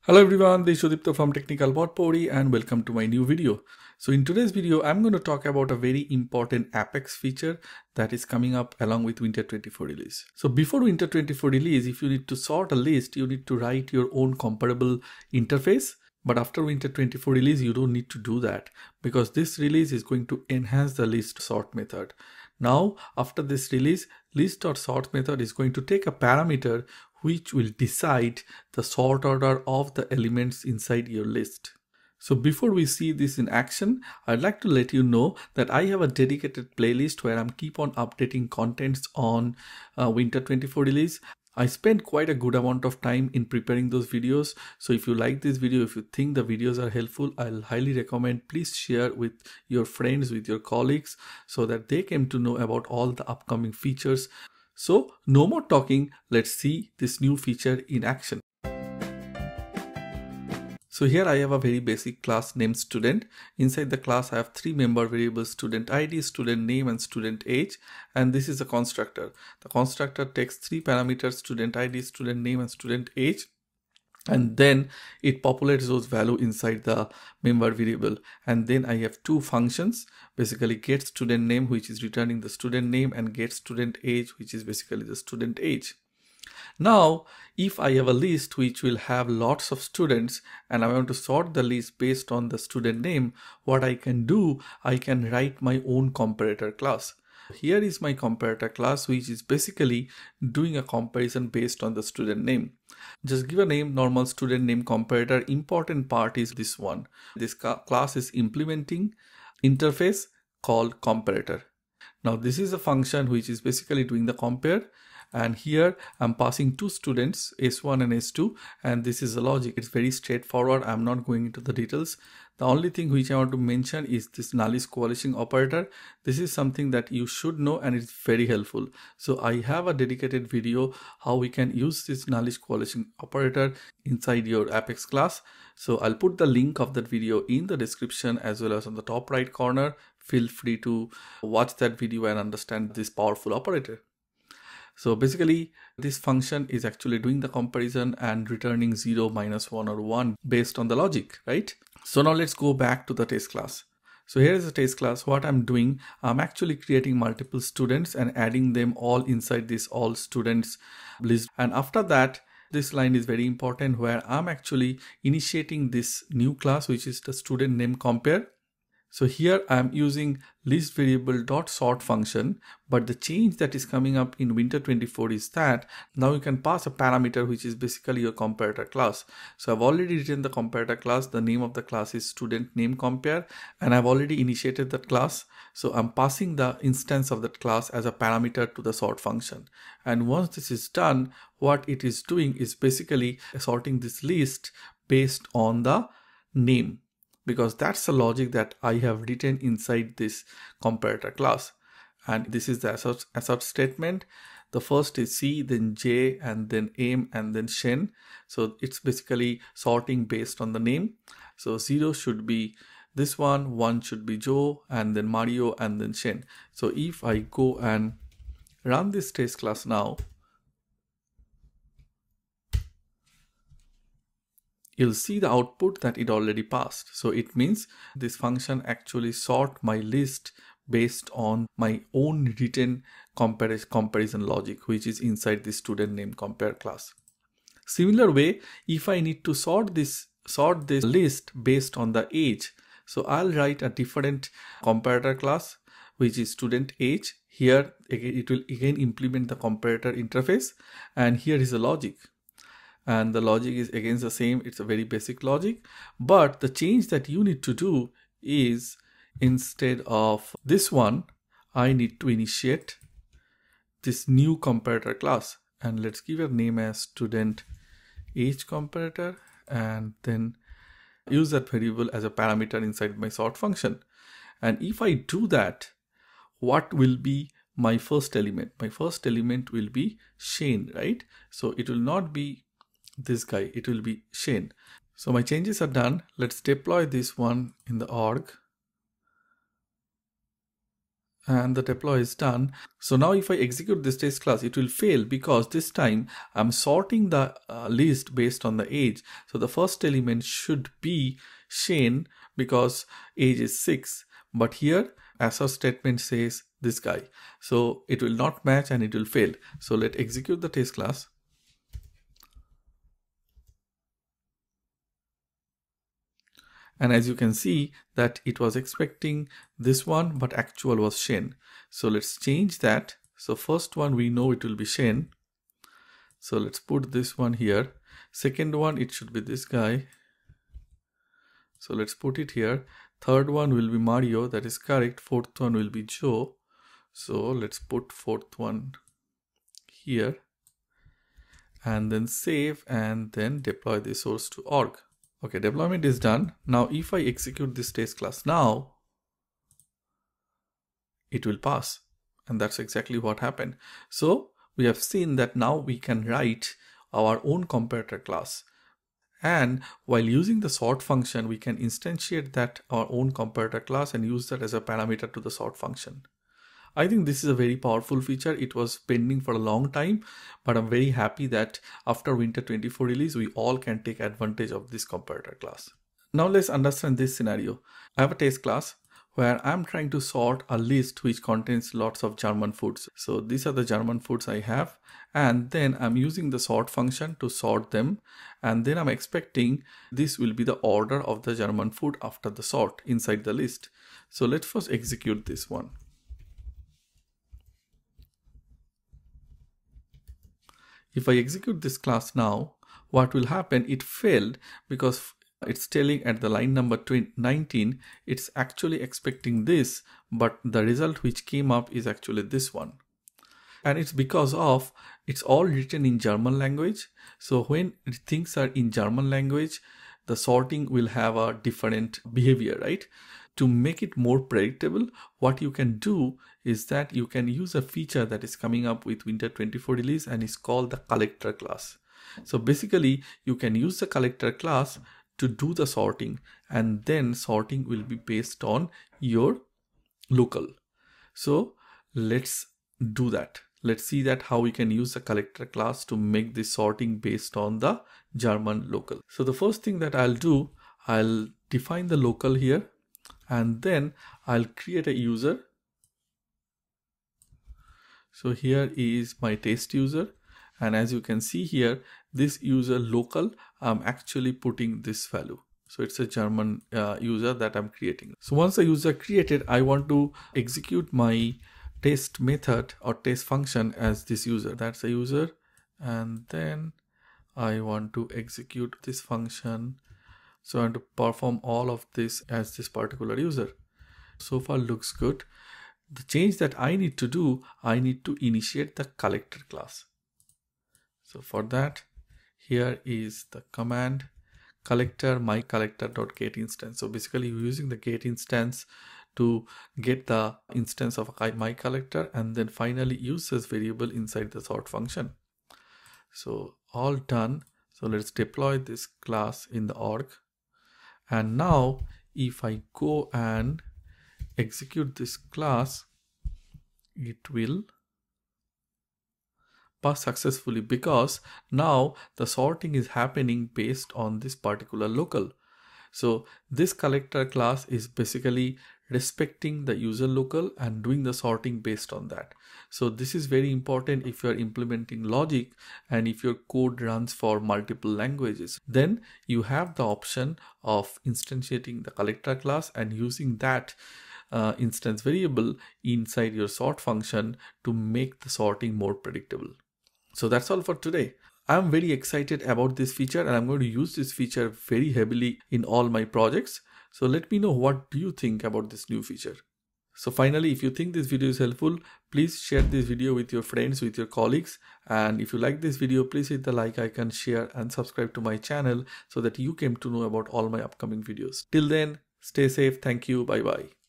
Hello everyone, this is Sudipto from Technical Potpourri and welcome to my new video. So in today's video, I'm going to talk about a very important Apex feature that is coming up along with Winter 24 release. So before Winter 24 release, if you need to sort a list, you need to write your own comparable interface. But after Winter 24 release, you don't need to do that because this release is going to enhance the list.sort method. Now, after this release, list.sort method is going to take a parameter which will decide the sort order of the elements inside your list. So before we see this in action, I'd like to let you know that I have a dedicated playlist where I'm keep on updating contents on Winter 24 release. I spent quite a good amount of time in preparing those videos. So if you like this video, if you think the videos are helpful, I'll highly recommend please share with your friends, with your colleagues, so that they came to know about all the upcoming features. So no more talking, let's see this new feature in action. So here I have a very basic class named student. Inside the class I have three member variables: student ID, student name and student age, and this is a constructor. The constructor takes three parameters: student ID, student name and student age, and then it populates those value inside the member variable. And then I have two functions, basically get student name, which is returning the student name, and get student age, which is basically the student age. Now if I have a list which will have lots of students and I want to sort the list based on the student name, what I can do, I can write my own comparator class. Here is my comparator class, which is basically doing a comparison based on the student name. Just give a name, normal student name comparator. Important part is this one. This class is implementing interface called comparator. Now this is a function which is basically doing the compare, and here I'm passing two students, S1 and S2, and this is the logic. It's very straightforward. I'm not going into the details. The only thing which I want to mention is this nullish coalescing operator. This is something that you should know and it's very helpful. So I have a dedicated video how we can use this nullish coalescing operator inside your Apex class. So I'll put the link of that video in the description as well as on the top right corner. Feel free to watch that video and understand this powerful operator. So basically this function is actually doing the comparison and returning 0, -1 or 1 based on the logic, right? So now let's go back to the test class. So here is the test class. What I'm doing, I'm actually creating multiple students and adding them all inside this all students list. And after that, this line is very important where I'm actually initiating this new class, which is the student name compare. So here I'm using list variable dot sort function, but the change that is coming up in Winter 24 is that now you can pass a parameter which is basically your comparator class. So I've already written the comparator class. The name of the class is student name compare, and I've already initiated that class. So I'm passing the instance of that class as a parameter to the sort function. And once this is done, what it is doing is basically sorting this list based on the name, because that's the logic that I have written inside this comparator class. And this is the assert statement. The first is C, then J, and then M, and then Shen. So it's basically sorting based on the name. So 0 should be this one, 1 should be Joe, and then Mario, and then Shen. So if I go and run this test class now, you'll see the output that it already passed. So it means this function actually sort my list based on my own written comparison logic, which is inside the student name compare class. Similar way, if I need to sort this list based on the age, so I'll write a different comparator class, which is student age. Here again, it will again implement the comparator interface, and here is the logic. And the logic is again the same. It's a very basic logic, but the change that you need to do is instead of this one, I need to initiate this new comparator class, and let's give a name as student age comparator, and then use that variable as a parameter inside my sort function. And if I do that, what will be my first element? My first element will be Shane, right? So it will not be this guy, it will be Shane. So my changes are done. Let's deploy this one in the org. and the deploy is done. So now if I execute this test class, it will fail because this time I'm sorting the list based on the age. So the first element should be Shane because age is 6, but here assert statement says this guy. So it will not match and it will fail. So let's execute the test class. And as you can see that it was expecting this one, but actual was Shane. So let's change that. So first one, we know it will be Shane. So let's put this one here. Second one, it should be this guy. So let's put it here. Third one will be Mario. That is correct. Fourth one will be Joe. So let's put fourth one here and then save and then deploy the source to org. Okay, deployment is done. Now, if I execute this test class now, it will pass. And that's exactly what happened. So we have seen that now we can write our own comparator class. And while using the sort function, we can instantiate that our own comparator class and use that as a parameter to the sort function. I think this is a very powerful feature. It was pending for a long time, but I'm very happy that after Winter 24 release, we all can take advantage of this comparator class. Now let's understand this scenario. I have a test class where I'm trying to sort a list which contains lots of German foods. So these are the German foods I have, and then I'm using the sort function to sort them, and then I'm expecting this will be the order of the German food after the sort inside the list. So let's first execute this one. If I execute this class now, what will happen? It failed because it's telling at the line number 19, it's actually expecting this, but the result which came up is actually this one. And it's because of it's all written in German language. So when things are in German language, the sorting will have a different behavior, right? To make it more predictable, what you can do is that you can use a feature that is coming up with Winter 24 release and is called the Collator class. So basically, you can use the Collator class to do the sorting, and then sorting will be based on your local. So let's do that. Let's see that how we can use the Collator class to make this sorting based on the German local. So the first thing that I'll do, I'll define the local here, and then I'll create a user. So here is my test user. And as you can see here, this user local, I'm actually putting this value. So it's a German user that I'm creating. So once the user created, I want to execute my test method or test function as this user. That's a user. And then I want to execute this function. So I want to perform all of this as this particular user. So far looks good. The change that I need to do, I need to initiate the Collator class. So for that, here is the command collector myCollector.getInstance. So basically you're using the getInstance to get the instance of myCollector and then finally use this variable inside the sort function. So all done. So let's deploy this class in the org. And now if I go and execute this class, it will pass successfully because now the sorting is happening based on this particular local. So this Collator class is basically respecting the user local and doing the sorting based on that. So this is very important if you're implementing logic and if your code runs for multiple languages. Then you have the option of instantiating the Collator class and using that instance variable inside your sort function to make the sorting more predictable. So that's all for today. I'm very excited about this feature and I'm going to use this feature very heavily in all my projects. So let me know what do you think about this new feature. So finally, if you think this video is helpful, please share this video with your friends, with your colleagues. And if you like this video, please hit the like icon, share and subscribe to my channel so that you came to know about all my upcoming videos. Till then, stay safe. Thank you. Bye bye.